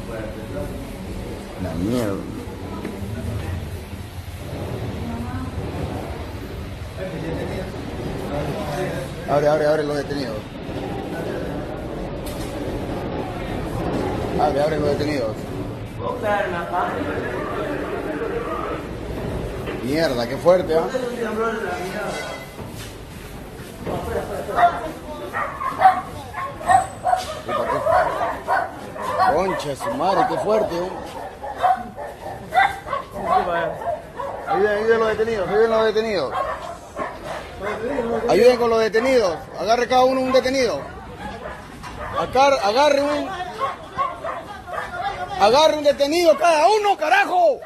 La mierda. Abre los detenidos. Abre los detenidos. Mierda, qué fuerte, ¿ah? Concha su madre, qué fuerte, ¿eh? Ayuden los detenidos, ayuden los detenidos. Ayuden con los detenidos. Agarre cada uno un detenido. Agarre un detenido cada uno, carajo.